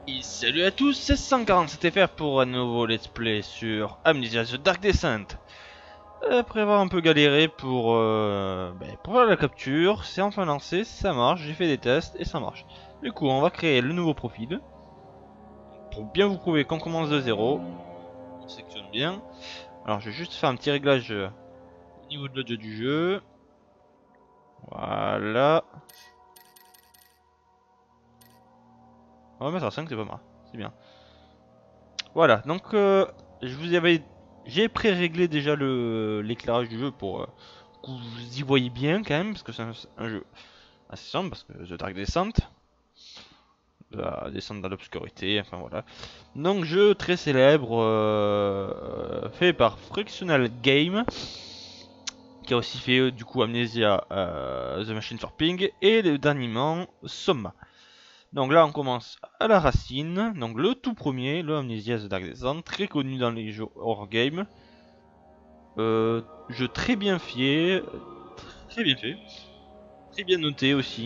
Et salut à tous, c'est 147FR pour un nouveau let's play sur Amnesia The Dark Descent. Après avoir un peu galéré pour faire la capture, c'est enfin lancé, ça marche, j'ai fait des tests et ça marche. Du coup, on va créer le nouveau profil, pour bien vous prouver qu'on commence de zéro. On sélectionne bien. Alors je vais juste faire un petit réglage au niveau de l'audio du jeu. Voilà. On va mettre à 5, c'est pas mal, c'est bien. Voilà, donc je vous avais, j'ai pré-réglé déjà l'éclairage du jeu pour que vous y voyez bien quand même, parce que c'est un jeu assez simple, parce que The Dark Descent, la descente dans l'obscurité, enfin voilà. Donc jeu très célèbre, fait par Frictional Game, qui a aussi fait du coup Amnesia, The Machine for Ping, et le dernièrement Soma. Donc là on commence à la racine, donc le tout premier, le Amnesia The Dark Descent, très connu dans les jeux horror game. Jeu très bien fait, très bien fait, très bien noté aussi.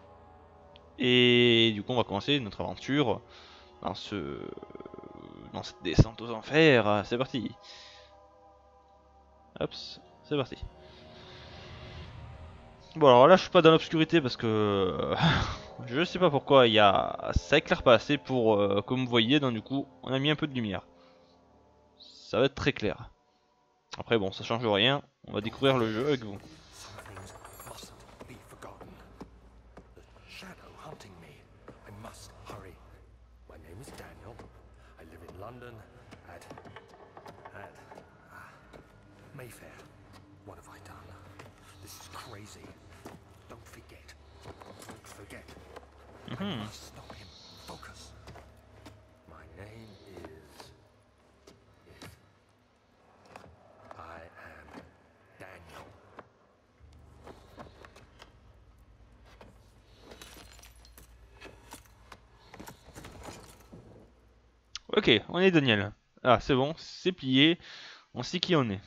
Et du coup on va commencer notre aventure dans dans cette descente aux enfers. C'est parti. Hop, c'est parti. Bon alors là je suis pas dans l'obscurité parce que je sais pas pourquoi ça éclaire pas assez pour comme vous voyez, donc du coup on a mis un peu de lumière. Ça va être très clair. Après bon, ça change rien, on va découvrir le jeu avec vous. Some things mustn't be forgotten. The shadow hunting me. I must hurry. My name is Daniel. I live in London at Mayfair. What have I done? This is crazy. Don't forget. Don't forget. I must stop him. Focus. My name is I am Daniel. Ok, on est Daniel. Ah c'est bon, c'est plié, on sait qui on est.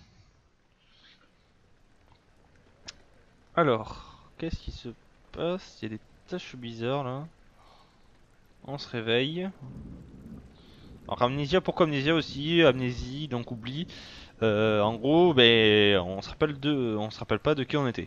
Alors, qu'est-ce qui se passe? Il y a des tâches bizarres là. On se réveille. Alors amnésia, pourquoi amnésia aussi? Amnésie, donc oubli. En gros, ben, on se rappelle pas de qui on était.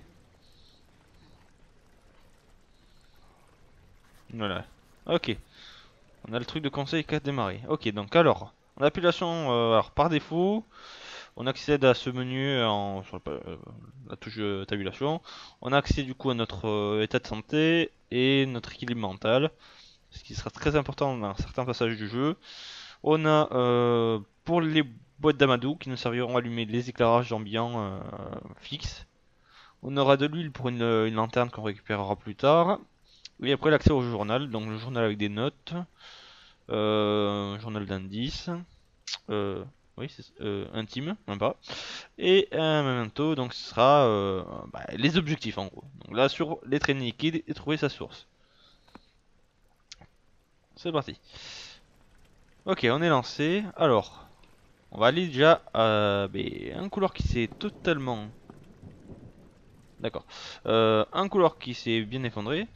Voilà. Ok. On a le truc de conseil qui a démarré. Ok, donc alors, en appellation, alors par défaut, on accède à ce menu sur la touche tabulation. On a accès du coup à notre état de santé et notre équilibre mental, ce qui sera très important dans certains passages du jeu. On a pour les boîtes d'amadou qui nous serviront à allumer les éclairages ambiants fixes. On aura de l'huile pour une lanterne qu'on récupérera plus tard. Et après l'accès au journal, donc le journal avec des notes, journal d'indices, euh, oui, c'est intime, même pas. Et un memento, donc ce sera les objectifs en gros. Donc là sur les traînées liquides et trouver sa source. C'est parti. Ok, on est lancé. Alors, on va aller déjà à un couloir qui s'est totalement... D'accord. Un couloir qui s'est bien effondré.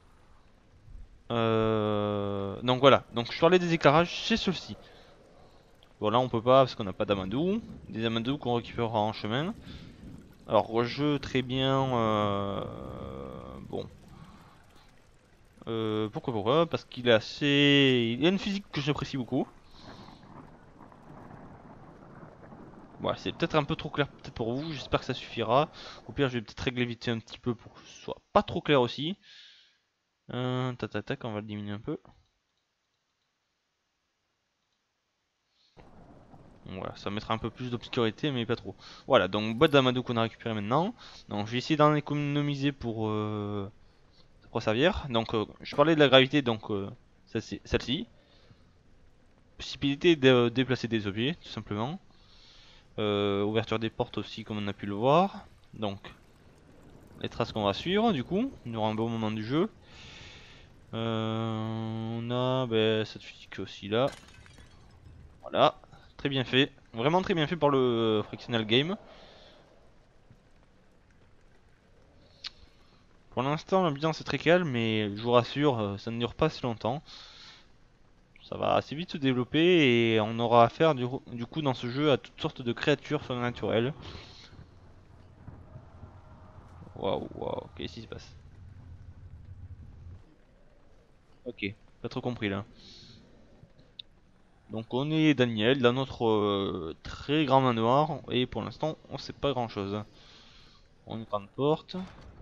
Donc voilà. Donc je parlais des éclairages, c'est ceux-ci. Bon là on peut pas parce qu'on n'a pas d'amadou. Des amadou qu'on récupérera en chemin. Alors jeu très bien. Bon. Pourquoi? Parce qu'il est assez... Il a une physique que j'apprécie beaucoup. Voilà, c'est peut-être un peu trop clair peut-être pour vous, j'espère que ça suffira. Au pire, je vais peut-être régler vite un petit peu pour que ce soit pas trop clair aussi. Tac, on va le diminuer un peu. Voilà, ça mettra un peu plus d'obscurité, mais pas trop. Voilà, donc boîte d'amadou qu'on a récupéré maintenant. Donc je vais essayer d'en économiser pour servir. Donc je parlais de la gravité, donc celle-ci. Possibilité de déplacer des objets, tout simplement. Ouverture des portes aussi, comme on a pu le voir. Donc les traces qu'on va suivre, du coup, durant un bon moment du jeu. On a cette physique aussi là. Voilà, très bien fait. Vraiment très bien fait par le Frictional Game. Pour l'instant, l'ambiance est très calme, mais je vous rassure, ça ne dure pas si longtemps. Ça va assez vite se développer et on aura affaire du coup dans ce jeu à toutes sortes de créatures surnaturelles. Waouh, waouh, qu'est-ce qui se passe? Ok, pas trop compris là. Donc on est Daniel dans notre très grand manoir et pour l'instant on sait pas grand chose. On ouvre une porte.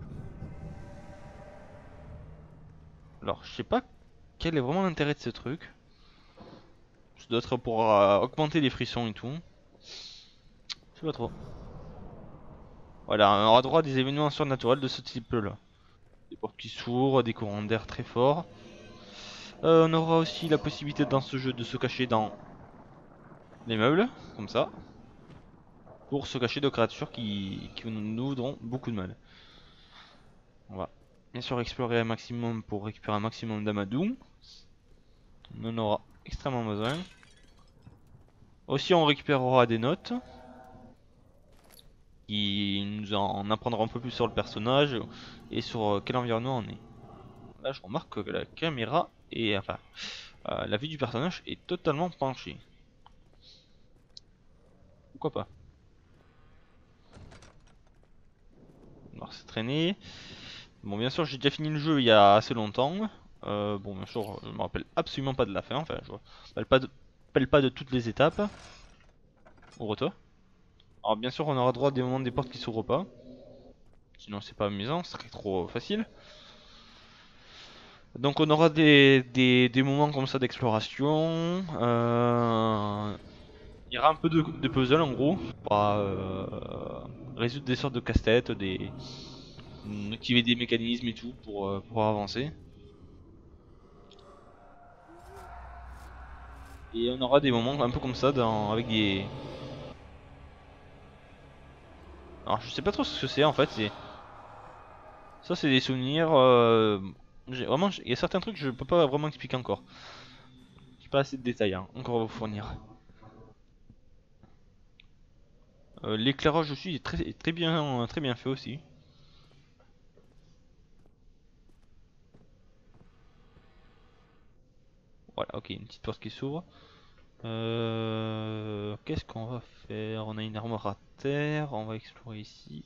Alors je sais pas quel est vraiment l'intérêt de ce truc. Ça doit être pour augmenter les frissons et tout. Je sais pas trop. Voilà, on aura droit à des événements surnaturels de ce type là. Des portes qui s'ouvrent, des courants d'air très forts. On aura aussi la possibilité dans ce jeu de se cacher dans les meubles, comme ça. Pour se cacher de créatures qui nous donneront beaucoup de mal. On va bien sûr explorer un maximum pour récupérer un maximum d'amadou. On en aura extrêmement besoin. Aussi on récupérera des notes qui nous en apprendront un peu plus sur le personnage et sur quel environnement on est. Là je remarque que la caméra et enfin la vue du personnage est totalement penchée. Pourquoi pas? On va se traîner. Bon bien sûr j'ai déjà fini le jeu il y a assez longtemps. Bon bien sûr je me rappelle absolument pas de la fin, enfin je me rappelle pas de toutes les étapes. Ouvre-toi. Alors bien sûr on aura droit à des moments des portes qui s'ouvrent pas. Sinon c'est pas amusant, ce serait trop facile. Donc on aura des moments comme ça d'exploration. Il y aura un peu de puzzle en gros. Pour résoudre des sortes de casse-tête, activer des mécanismes et tout pour avancer. Et on aura des moments un peu comme ça avec des... Alors je sais pas trop ce que c'est en fait. Ça c'est des souvenirs. Vraiment, il y a certains trucs que je peux pas vraiment expliquer encore. J'ai pas assez de détails hein, encore à vous fournir. L'éclairage aussi est très bien fait aussi. Voilà, ok, une petite porte qui s'ouvre. Qu'est-ce qu'on va faire? On a une armoire à terre, on va explorer ici.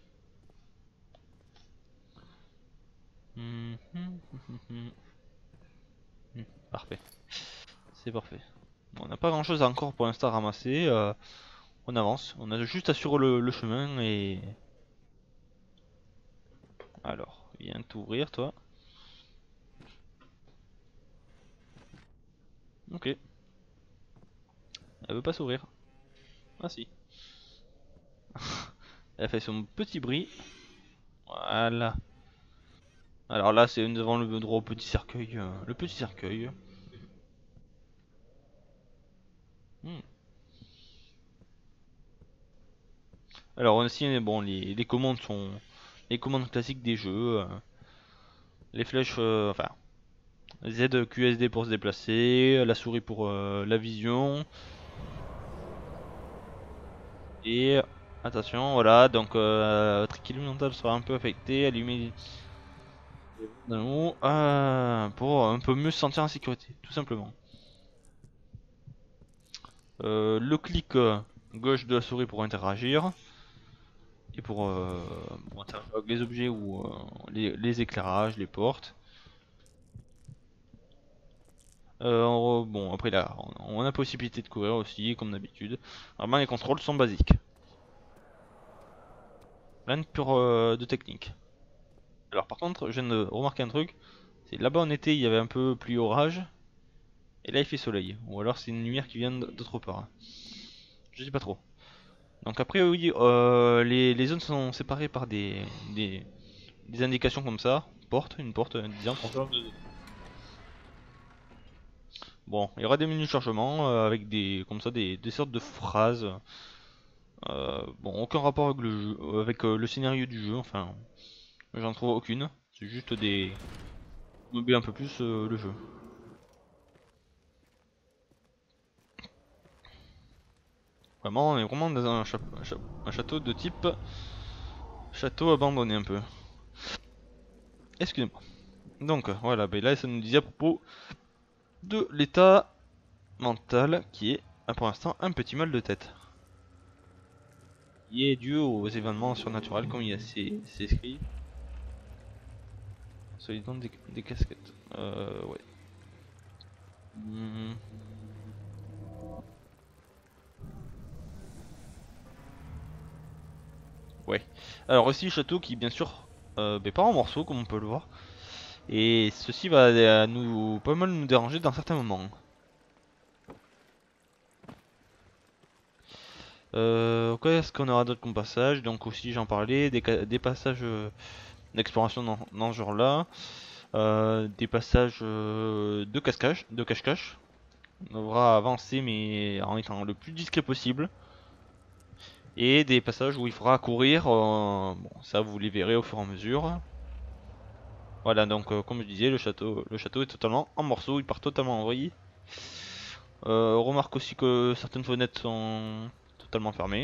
Mhm, mhm, mhm. Parfait, c'est parfait. Bon, on n'a pas grand chose encore pour l'instant à ramasser. On avance, on a juste à suivre le chemin et... Alors, viens t'ouvrir toi. Ok, elle veut pas s'ouvrir. Ah si. Elle fait son petit bruit. Voilà. Alors là, c'est devant le droit au petit cercueil. Le petit cercueil. Hmm. Alors aussi, bon, les commandes sont les commandes classiques des jeux. Les flèches, enfin, Z, QSD pour se déplacer, la souris pour la vision. Et attention, voilà, donc votre équilibre mental sera un peu affecté. Allumer d'un haut pour un peu mieux se sentir en sécurité, tout simplement. Le clic gauche de la souris pour interagir. Et pour interagir avec les objets ou les éclairages, les portes. Bon, après là, on a possibilité de courir aussi, comme d'habitude. Vraiment, les contrôles sont basiques. Rien de pur de technique. Alors, par contre, je viens de remarquer un truc. C'est là-bas en été, il y avait un peu pluie orage. Et là, il fait soleil. Ou alors, c'est une lumière qui vient d'autre part. Je sais pas trop. Donc, après, oui, les zones sont séparées par des indications comme ça. Une porte disant qu'on peut. Bon, il y aura des menus de chargement avec comme ça, des sortes de phrases. Bon, aucun rapport avec le jeu, avec le scénario du jeu, enfin, j'en trouve aucune. C'est juste des meubler un peu plus le jeu. Vraiment, on est vraiment dans un château de type château abandonné un peu. Excusez-moi. Donc voilà, ben là ça nous disait à propos de l'état mental qui est pour l'instant un petit mal de tête. Qui est dû aux événements surnaturels comme c'est écrit. Solidement des casquettes. Ouais. Hmm. Ouais. Alors aussi le château qui bien sûr part en morceaux comme on peut le voir. Et ceci va nous pas mal nous déranger dans certains moments. Qu'est-ce qu'on aura d'autre comme passage? Donc aussi j'en parlais, des passages d'exploration dans ce genre là. Des passages de cache-cache. On devra avancer mais en étant le plus discret possible. Et des passages où il faudra courir, bon ça vous les verrez au fur et à mesure. Voilà donc comme je disais le château est totalement en morceaux, il part totalement en vrille. On remarque aussi que certaines fenêtres sont totalement fermées.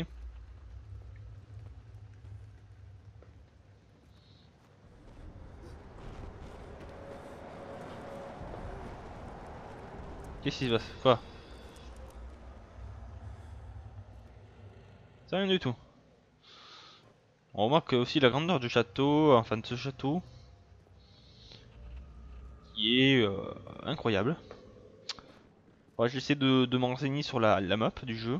Qu'est-ce qui se passe? Quoi? C'est rien du tout. On remarque aussi la grandeur du château, enfin de ce château, qui est incroyable. Ouais, j'essaie de me renseigner sur la map du jeu.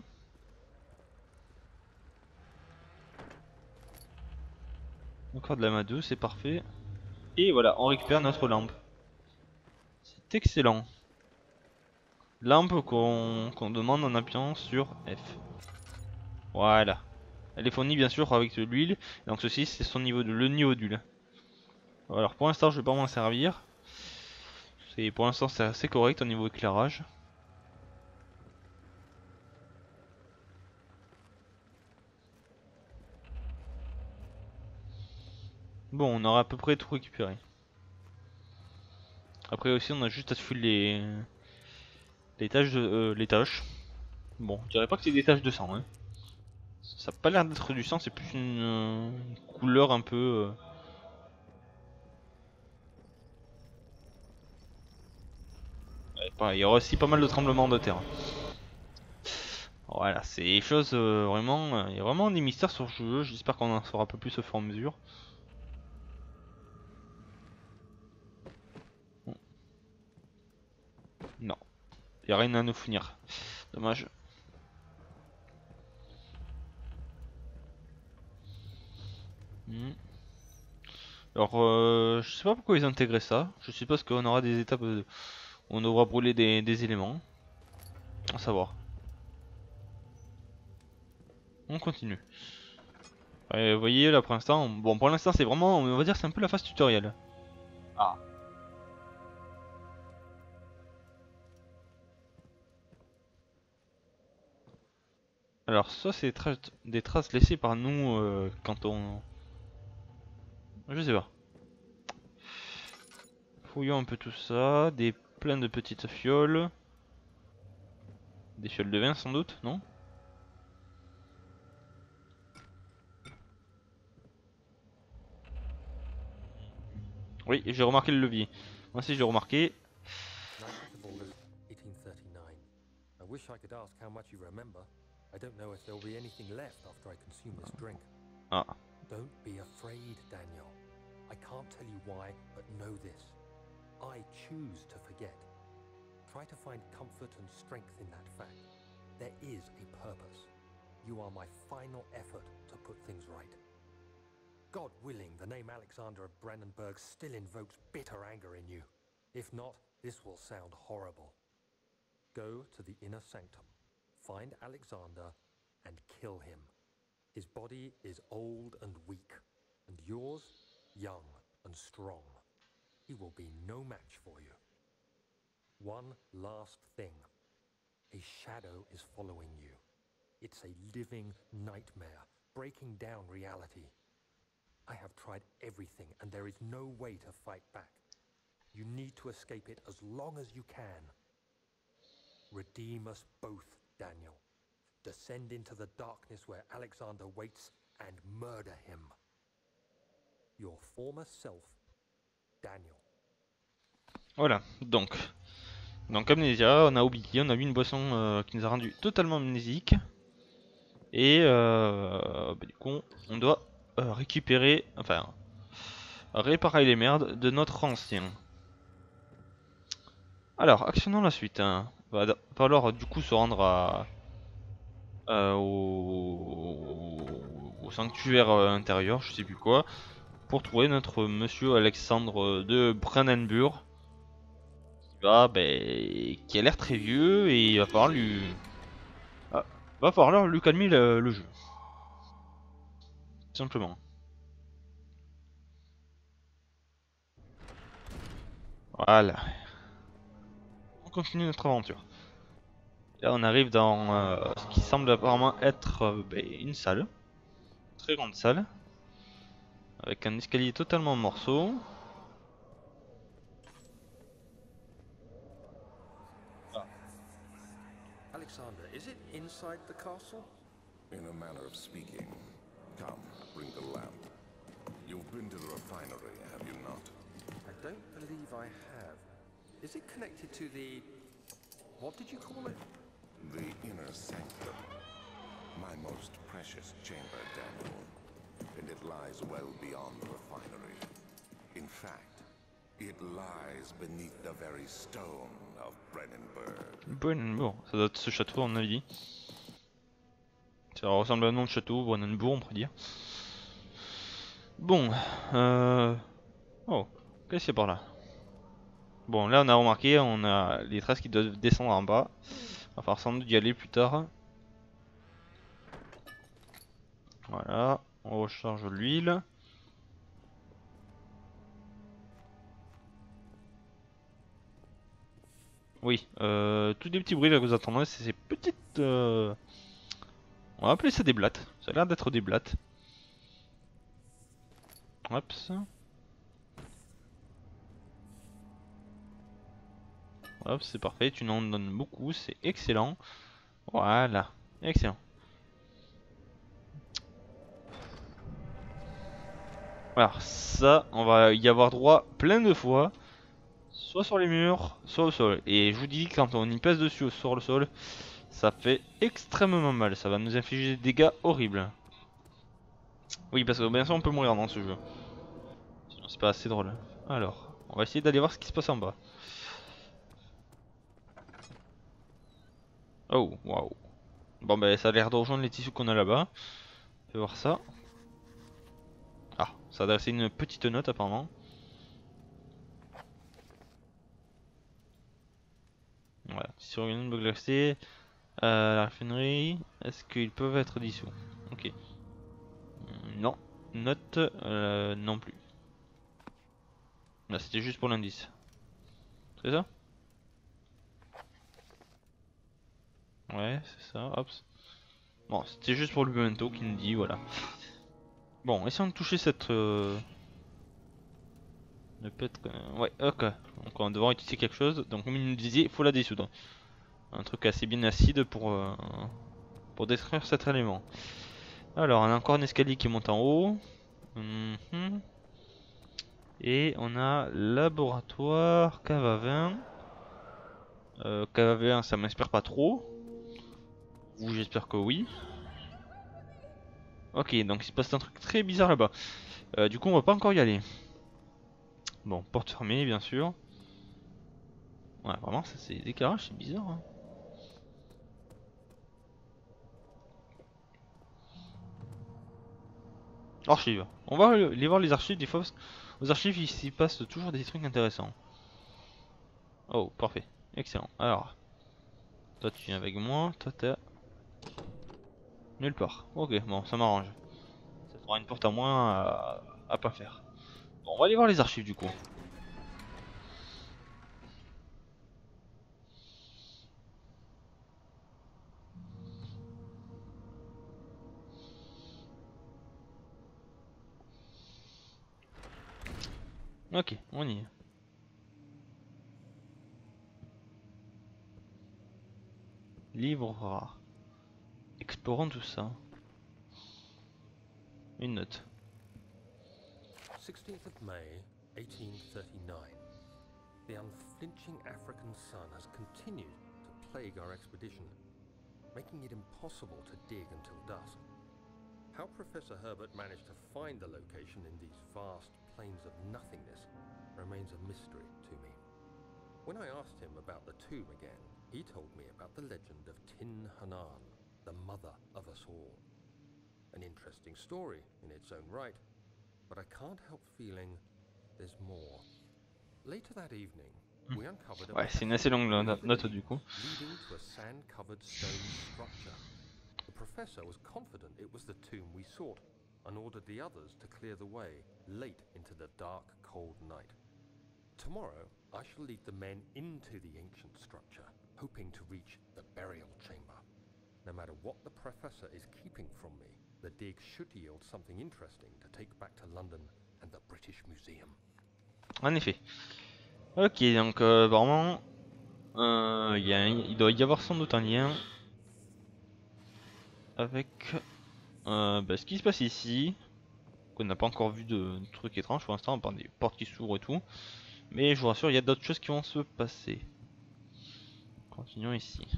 Encore de la map 2, c'est parfait. Et voilà, on récupère notre lampe. C'est excellent. Lampe qu'on demande en appuyant sur F. Voilà. Elle est fournie bien sûr avec de l'huile. Donc ceci c'est son niveau le niveau d'huile. Alors pour l'instant je vais pas m'en servir. Pour l'instant c'est assez correct au niveau éclairage. Bon, on aura à peu près tout récupéré. Après aussi on a juste à suivre les tâches. Bon, je dirais pas que c'est des taches de sang, hein. Ça a pas l'air d'être du sang, c'est plus une couleur un peu. Il y aura aussi pas mal de tremblements de terre. Voilà, c'est des choses vraiment. Il y a vraiment des mystères sur ce jeu. J'espère qu'on en saura un peu plus au fur et à mesure. Bon. Non, il n'y a rien à nous fournir. Dommage. Hmm. Alors, je sais pas pourquoi ils ont intégré ça. Je suppose qu'on aura des étapes où on devra brûler des éléments. À savoir. On continue. Vous voyez là pour l'instant, bon pour l'instant c'est vraiment, on va dire c'est un peu la phase tutoriel. Ah. Alors ça c'est des traces laissées par nous quand on... Je sais pas. Fouillons un peu tout ça, plein de petites fioles. Des fioles de vin sans doute, non? Oui, j'ai remarqué le levier. Moi aussi j'ai remarqué. 19th of August, 1839. I wish I could ask how much you remember. I don't know if there'll be anything left after I consume this drink. Ah. Don't be afraid, Daniel. I can't tell you why, but know this. I choose to forget. Try to find comfort and strength in that fact. There is a purpose. You are my final effort to put things right. God willing, the name Alexander of Brandenburg still invokes bitter anger in you. If not, this will sound horrible. Go to the inner sanctum, find Alexander, and kill him. His body is old and weak, and yours, young and strong. He will be no match for you. One last thing. A shadow is following you. It's a living nightmare, breaking down reality. I have tried everything, and there is no way to fight back. You need to escape it as long as you can. Redeem us both, Daniel. Descend into the darkness where Alexander waits and murder him. Your former self, Daniel. Voilà, donc. Donc amnésia, on a oublié, on a eu une boisson qui nous a rendu totalement amnésique. Et du coup, on doit récupérer, enfin, réparer les merdes de notre ancien. Alors, actionnons la suite. Hein. Va falloir du coup se rendre au sanctuaire intérieur, je sais plus quoi, pour trouver notre monsieur Alexandre de Brandenburg, qui a l'air très vieux et il va falloir lui calmer le jeu, tout simplement. Voilà, on continue notre aventure. Là, on arrive dans ce qui semble apparemment être une salle, très grande salle, avec un escalier totalement en morceaux. Alexander, is it inside the castle? In a manner of speaking. Come, bring the lamp. You've been to the refinery, have you not? I don't believe I have. Is it connected to the... what did you call it? The inner sanctum. My most precious chamber, Daniel. And it lies well beyond the refinery. In fact, it lies beneath the very stone of Brennenburg. Brennenburg, ça doit être ce château à mon avis. Ça ressemble à un nom de château, Brennenburg on pourrait dire. Bon, oh, qu'est-ce qu'il y a par là? Bon, là on a remarqué, on a les traces qui doivent descendre en bas. Il va falloir sans doute y aller plus tard. Voilà, on recharge l'huile. Oui, tous les petits bruits là que vous entendrez, c'est ces petites... On va appeler ça des blattes. Ça a l'air d'être des blattes. Hop. Hop, c'est parfait. Tu en donnes beaucoup, c'est excellent. Voilà, excellent. Alors ça, on va y avoir droit plein de fois. Soit sur les murs, soit au sol. Et je vous dis, quand on y pèse dessus sur le sol, ça fait extrêmement mal. Ça va nous infliger des dégâts horribles. Oui, parce que bien sûr on peut mourir dans ce jeu. Sinon c'est pas assez drôle. Alors, on va essayer d'aller voir ce qui se passe en bas. Oh, waouh. Bon ben ça a l'air de rejoindre les tissus qu'on a là-bas. On va voir ça. Ah, ça a adressé une petite note apparemment. Voilà, tissu organique glacé. La raffinerie. Est-ce qu'ils peuvent être dissous? Ok. Non. Note, non plus. Là c'était juste pour l'indice. C'est ça? Ouais, c'est ça, hop. Bon, c'était juste pour le memento qui nous dit, voilà. Bon, essayons de toucher cette... Ouais, ok. Donc on va devoir utiliser quelque chose. Donc comme il nous disait, il faut la dissoudre. Un truc assez bien acide pour détruire cet élément. Alors, on a encore un escalier qui monte en haut. Et on a laboratoire, cave à vin. Cave à vin, ça m'inspire pas trop. Vous, j'espère que oui. Ok, donc il se passe un truc très bizarre là-bas. Du coup, on va pas encore y aller. Bon, porte fermée, bien sûr. Ouais, vraiment, ça c'est des éclairages, c'est bizarre. Hein. Archives. On va aller voir les archives des fois. Parce que aux archives, il s'y passe toujours des trucs intéressants. Oh, parfait. Excellent. Alors, toi tu viens avec moi. Toi t'es nulle part. Ok, bon, ça m'arrange. Ça fera une porte à moins à pas faire. Bon, on va aller voir les archives du coup. Ok, on y est. Livre rare. Explorons tout ça. Une note. 16th of May, 1839. The unflinching African sun has continued to plague our expedition, making it impossible to dig until dusk. How Professor Herbert managed to find the location in these vast plains of nothingness remains a mystery to me. When I asked him about the tomb again, he told me about the legend of Tin Hanan, the mother of us all. An interesting story in its own right, but I can't help feeling there's more. Later that evening, we uncovered a Ouais, c'est une assez longue note du coup. leading to a sand-covered stone structure. The professor was confident it was the tomb we sought and ordered the others to clear the way late into the dark, cold night. Tomorrow, I shall lead the men into the ancient structure, hoping to reach the burial chamber. No matter what the professor is keeping from me, the dig should yield something interesting to take back to London and the British Museum. En effet. Ok, donc apparemment, il doit y avoir sans doute un lien avec ce qui se passe ici. On n'a pas encore vu de trucs étranges pour l'instant, à part des portes qui s'ouvrent et tout. Mais je vous rassure, il y a d'autres choses qui vont se passer. Continuons ici.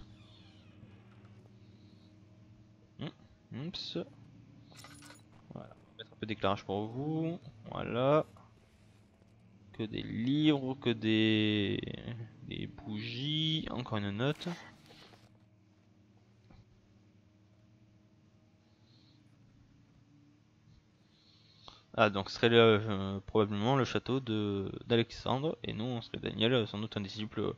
Oups. Voilà, on va mettre un peu d'éclairage pour vous. Voilà. Que des livres, que des bougies. Encore une note. Ah, donc ce serait probablement le château d'Alexandre. Et nous, on serait Daniel, sans doute un disciple.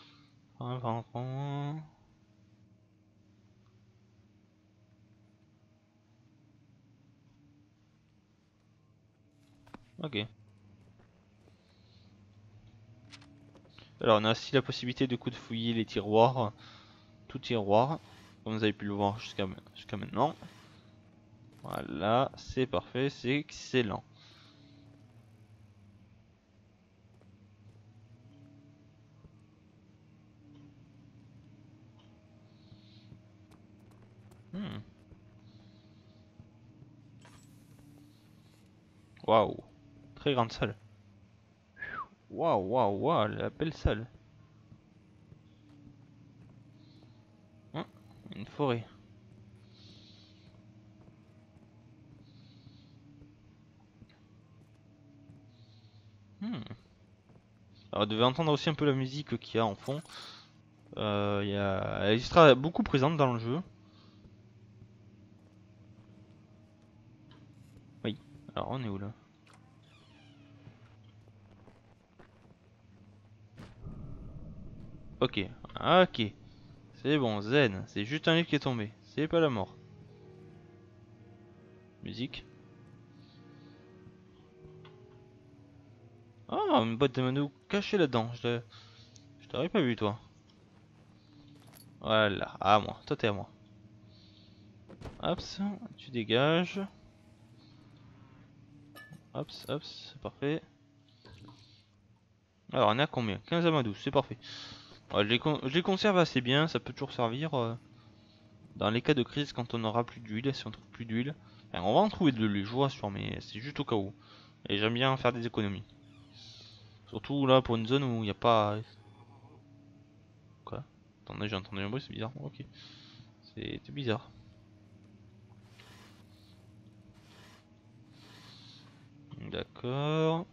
Ok. Alors on a aussi la possibilité de fouiller les tiroirs, tout tiroir, comme vous avez pu le voir jusqu'à maintenant. Voilà, c'est parfait, c'est excellent. Waouh, très grande salle. Waouh, waouh, waouh, la belle salle. Une forêt. Alors, vous devez entendre aussi un peu la musique qu'il y a en fond. Elle sera beaucoup présente dans le jeu. Oui, alors on est où là? Ok, ok. C'est bon, zen. C'est juste un livre qui est tombé. C'est pas la mort. Musique. Ah, une boîte de mano cachée là-dedans. Je t'aurais pas vu, toi. Voilà, à moi. Toi, t'es à moi. Hop, tu dégages. Hop, hop, c'est parfait. Alors, on est à combien? 15 amadou, c'est parfait. Ouais, je les conserve assez bien, ça peut toujours servir dans les cas de crise quand on aura plus d'huile, si on trouve plus d'huile. Enfin, on va en trouver de l'huile, je vous rassure, mais c'est juste au cas où. Et j'aime bien faire des économies. Surtout là pour une zone où il n'y a pas... Quoi? Attendez, j'ai entendu un bruit, c'est bizarre. Ok. C'était bizarre. D'accord.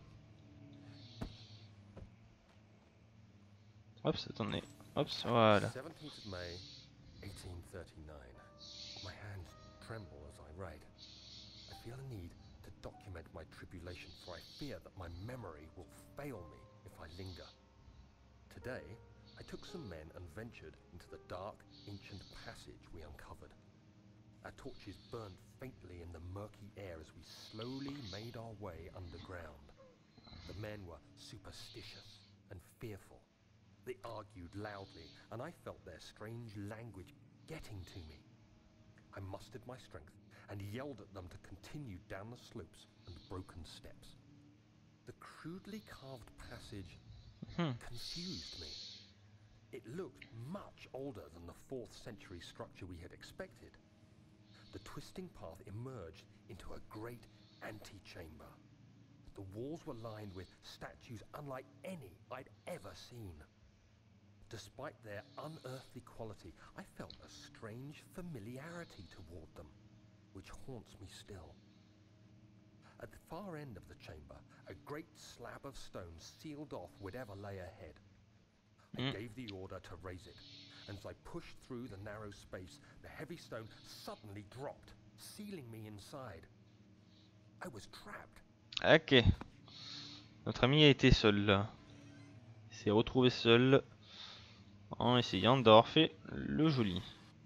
Hop, attendez. Hop, voilà. 17th of May, 1839. My hands tremble as I write. I feel a need to document my tribulation, for I fear that my memory will fail me if I linger. Today, I took some men and ventured into the dark, ancient passage we uncovered. Our torches burned faintly in the murky air as we slowly made our way underground. The men were superstitious and fearful. They argued loudly, and I felt their strange language getting to me. I mustered my strength and yelled at them to continue down the slopes and broken steps. The crudely carved passage confused me. It looked much older than the 4th century structure we had expected. The twisting path emerged into a great antechamber. The walls were lined with statues unlike any I'd ever seen. Despite their unearthly quality, I felt a strange familiarity toward them, which haunts me still. At the far end of the chamber, a great slab of stone sealed off whatever lay ahead. I gave the order to raise it, and as I pushed through the narrow space, the heavy stone suddenly dropped, sealing me inside. I was trapped. Ok. Notre ami a été seul là. Il s'est retrouvé seul en essayant d'avoir fait le joli.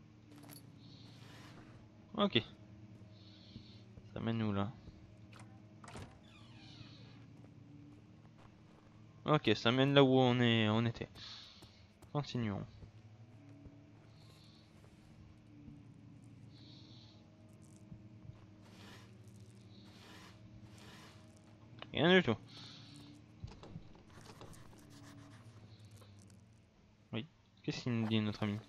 Ok. Ça mène où là? Ok, ça mène là où on était. Continuons. Rien du tout. Oui. Qu'est-ce qu'il nous dit notre ami?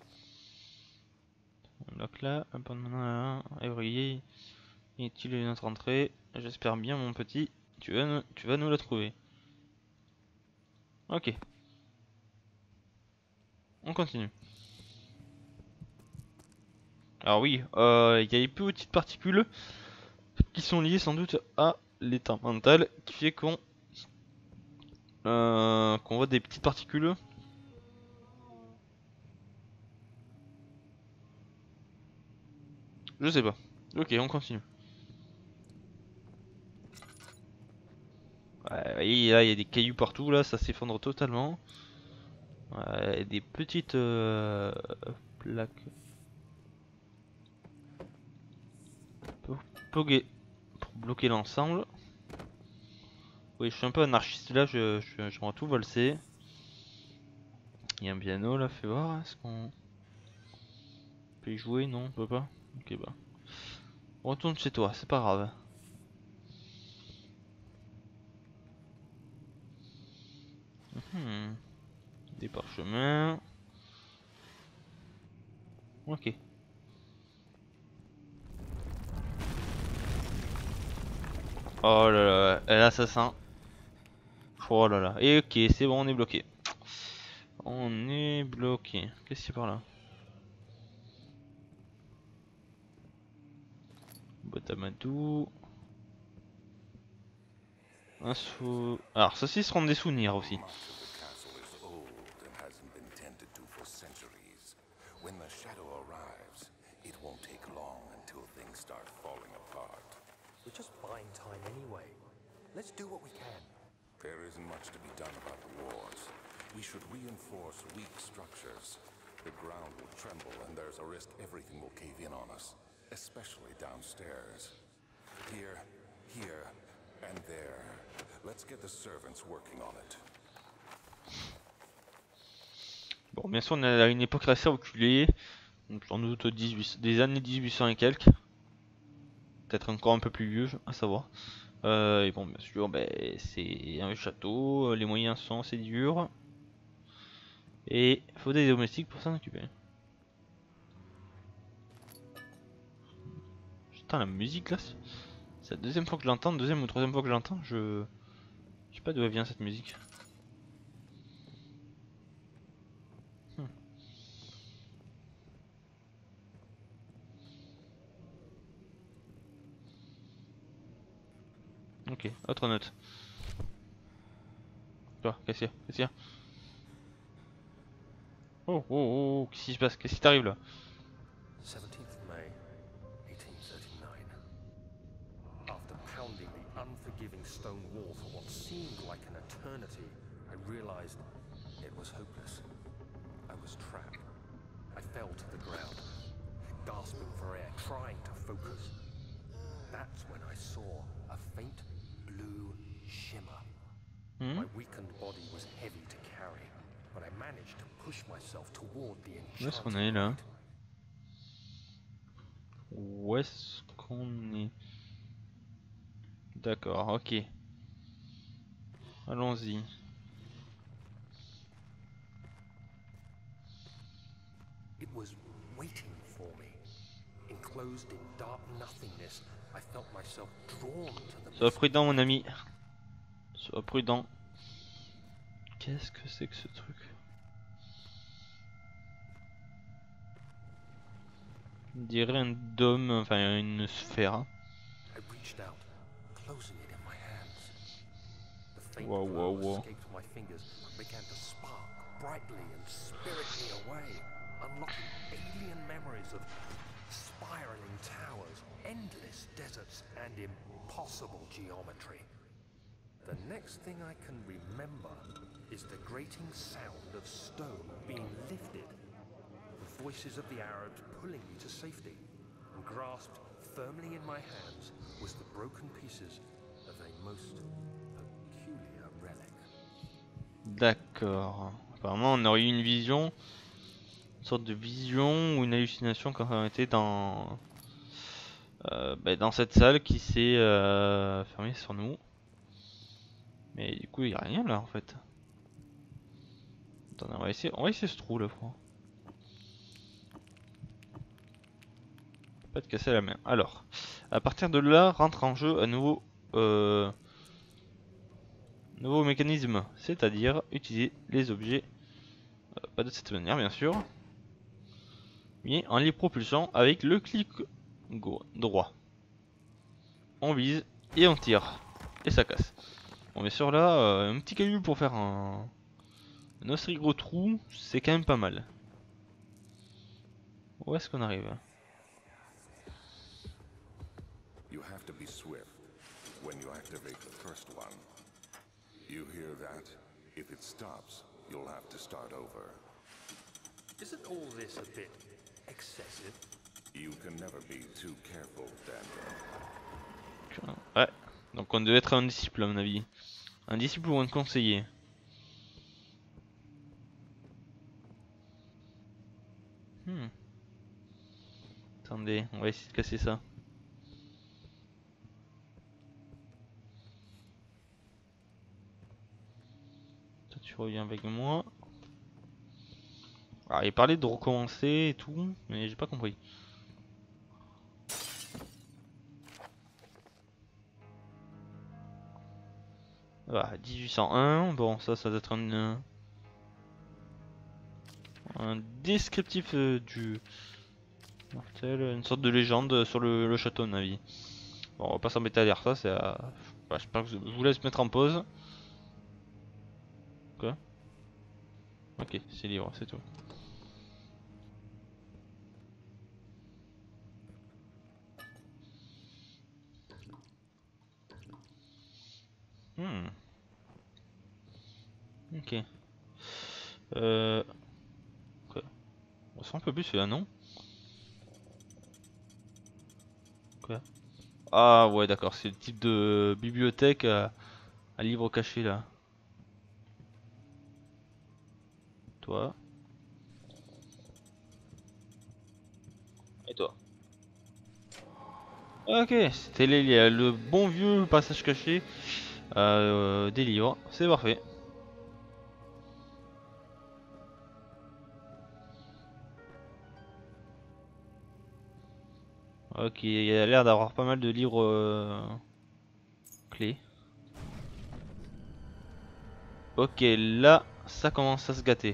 Donc là, abandonnant Évrier. Est-il notre entrée? J'espère bien mon petit. Tu vas nous la trouver. Ok. On continue. Alors oui, il y a des petites particules qui sont liées sans doute à l'état mental qui fait qu'on voit des petites particules. Je sais pas. Ok, on continue. Ouais, voyez, là il y a des cailloux partout, là ça s'effondre totalement. Ouais, des petites plaques pour bloquer l'ensemble. Oui, je suis un peu anarchiste là, j'aimerais tout valser. Il y a un piano là, fais voir, est-ce qu'on peut y jouer? Non, on peut pas. Ok, bah. On retourne chez toi, c'est pas grave. Des parchemins. Ok. Oh là là, l'assassin. Oh là là. Et ok, c'est bon, on est bloqué. On est bloqué. Qu'est-ce qu'il y a par là? Boîte à matou. Un sou. Alors, ceci seront des souvenirs aussi. Much of the castle is old and hasn't been tended to for centuries. When the shadow arrives, it won't take long until things start falling apart. We're just buying time anyway. Let's do what we can. There isn't much to be done about the walls. We should reinforce weak structures. The ground will tremble and there's a risk everything will cave in on us, especially downstairs. Here, and there. Let's get the servants working on it. Bon, bien sûr, on est à une époque assez reculée. Donc, sans doute des années 1800 et quelques. Peut-être encore un peu plus vieux, à savoir. Et bon, bien sûr, c'est un château. Les moyens sont assez durs. Et il faut des domestiques pour s'en occuper. Putain, la musique là. C'est la deuxième fois que je l'entends, deuxième ou troisième fois que je l'entends. Je sais pas d'où elle vient cette musique. Ok, autre note. Toi, qu'est-ce qu'il y a? Oh, oh, oh, qu'est-ce qui se passe? Qu'est-ce qui t'arrive là? 17th May, 1839. After pounding the unforgiving stone wall for what seemed like an eternity, I realized it was hopeless. I was trapped. I fell to the ground, gasping for air, trying to focus. That's when I saw a faint blue shimmer. My weakened body was heavy to carry, but I managed to push myself toward the Où est-ce qu'on enchanted est là? light. Où est-ce qu'on est? D'accord, ok. Allons-y. It was waiting for me. Enclosed in dark nothingness, I felt myself drawn to the Sois prudent mon ami. Sois prudent. Qu'est-ce que c'est que ce truc? On dirait un dôme, enfin une sphère. I reached out, closing it in my hands. The faint Whoa, whoa, glow whoa. escaped my fingers and began to spark brightly and spirit me away, unlocking alien memories of spiraling towers, endless deserts, and impossible geometry. The next thing I can remember is the grating sound of stone being lifted, the voices of the Arabs pulling me to safety, and grasped firmly in my hands was the broken pieces of a most peculiar relic. D'accord. Apparemment on aurait eu une vision, une sorte de vision ou une hallucination quand on était dans dans cette salle qui s'est fermée sur nous. Mais du coup il n'y a rien là en fait. Attendez, on va essayer ce trou là. Pas de casser la main. Alors, à partir de là rentre en jeu un nouveau mécanisme, c'est-à-dire utiliser les objets, pas de cette manière bien sûr, mais en les propulsant avec le clic droit. On vise et on tire, et ça casse. Bon bien sûr là, un petit caillou pour faire un aussi gros trou, c'est quand même pas mal. Où est-ce qu'on arrive? You have to be swift when you activate the first one. You hear that? If it stops, you'll have to start over. Isn't all this a bit excessive? You can never be too careful, Daniel. Ouais, donc on devait être un disciple à mon avis. Un disciple ou un conseiller. Attendez, on va essayer de casser ça. Toi tu reviens avec moi. Alors il parlait de recommencer et tout, mais j'ai pas compris. Voilà, 1801, bon ça doit être un descriptif du mortel, une sorte de légende sur le château de Navi. Bon on va pas s'embêter à lire ça, c'est à... J'espère que je vous laisse mettre en pause. Quoi? Ok, c'est libre, c'est tout. Ok. Quoi? On sent un peu plus celui-là, non? Quoi? Ah ouais d'accord, c'est le type de bibliothèque à livres cachés là. Toi. Et toi. Ok, c'était le bon vieux passage caché des livres, c'est parfait. Ok, il y a l'air d'avoir pas mal de livres clés. Ok, là, ça commence à se gâter.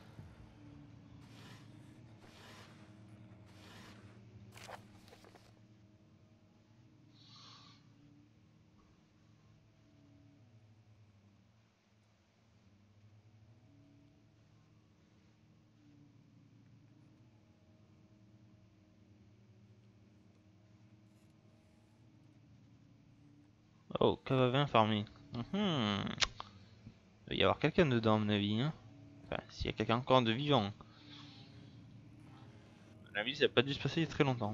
Oh, cave à vin farmé. Il doit y avoir quelqu'un dedans à mon avis. Hein. Enfin, s'il y a quelqu'un encore de vivant. À mon avis, ça n'a pas dû se passer il y a très longtemps.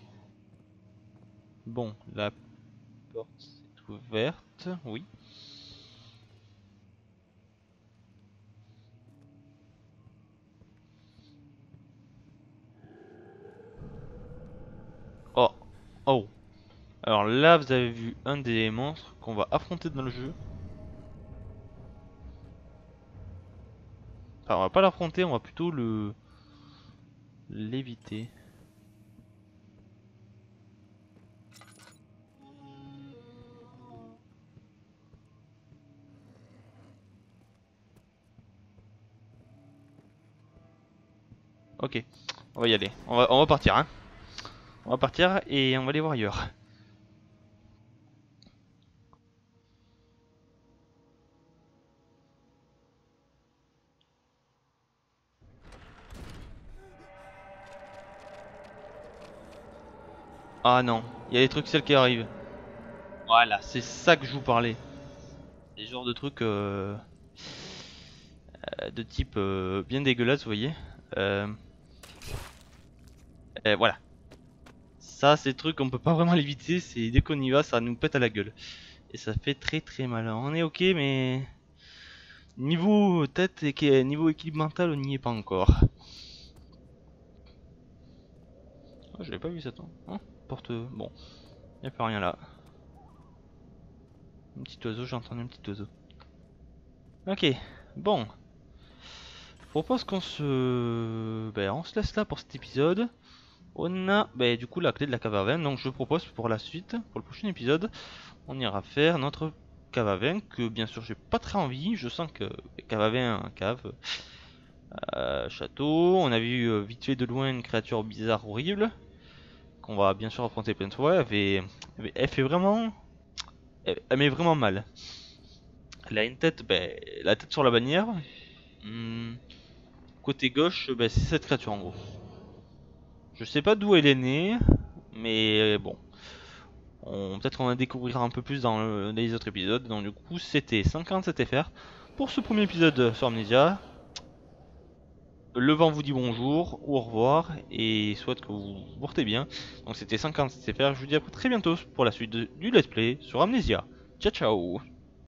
Bon, la porte est ouverte, oui. Oh, oh. Alors là, vous avez vu un des monstres qu'on va affronter dans le jeu. Enfin, on va pas l'affronter, on va plutôt l'éviter. Ok, on va y aller. On va partir, hein. On va partir et on va aller voir ailleurs. Ah non, il y a des trucs celles qui arrivent. Voilà, c'est ça que je vous parlais. Des genres de trucs de type bien dégueulasse, vous voyez. Euh, voilà. Ça, c'est des trucs qu'on peut pas vraiment l'éviter. C'est dès qu'on y va, ça nous pète à la gueule. Et ça fait très très mal. On est ok, mais niveau tête et niveau équilibre mental, on n'y est pas encore. Oh, je l'ai pas vu ça, toi. Hein, porte. Bon, y a plus rien là. Un petit oiseau, j'ai entendu un petit oiseau. Ok, bon. Je propose qu'on se... Ben, on se laisse là pour cet épisode. On a du coup la clé de la cave à vin, donc je propose pour la suite, pour le prochain épisode, on ira faire notre cave à vin, que bien sûr j'ai pas très envie, je sens que cave à vin, cave, château, on a vu vite fait de loin une créature bizarre, horrible, qu'on va bien sûr affronter plein de fois, elle fait vraiment, elle met vraiment mal. Elle a une tête, la tête sur la bannière, côté gauche, c'est cette créature en gros. Je sais pas d'où elle est née, mais bon. Peut-être qu'on va découvrir un peu plus dans les autres épisodes. Donc du coup c'était 57 FR pour ce premier épisode sur Amnesia. Le vent vous dit bonjour, au revoir et souhaite que vous vous portez bien. Donc c'était 57 FR, je vous dis à très bientôt pour la suite du let's play sur Amnesia. Ciao ciao.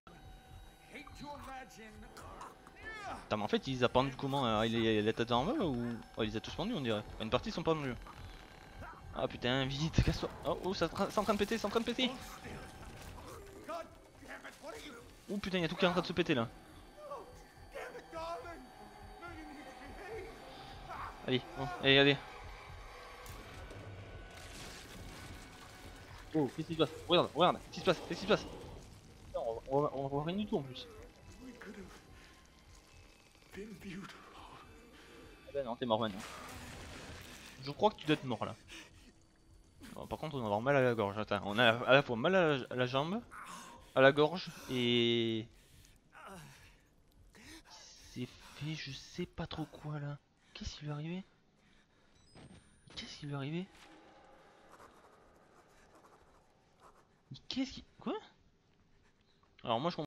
Putain, mais en fait, il les a pendus comment il est la tête en bas ou il les a tous pendus on dirait. Enfin, une partie sont pendus. Ah putain, vite, casse-toi. Oh, c'est en train de péter, c'est en train de péter. Oh putain, il y a tout qui est en train de se péter là. Allez, bon, allez. Oh, qu'est-ce qui se passe? Regarde, qu'est-ce qui se passe? Non, on va voir rien du tout en plus. Ah bah non, t'es mort maintenant. Je crois que tu dois être mort là. Bon, par contre, on va avoir mal à la gorge. Attends, on a à la fois mal à la jambe, à la gorge et... C'est fait, je sais pas trop quoi là. Qu'est-ce qui lui est arrivé? Mais qu'est-ce qui... Quoi? Alors moi je comprends.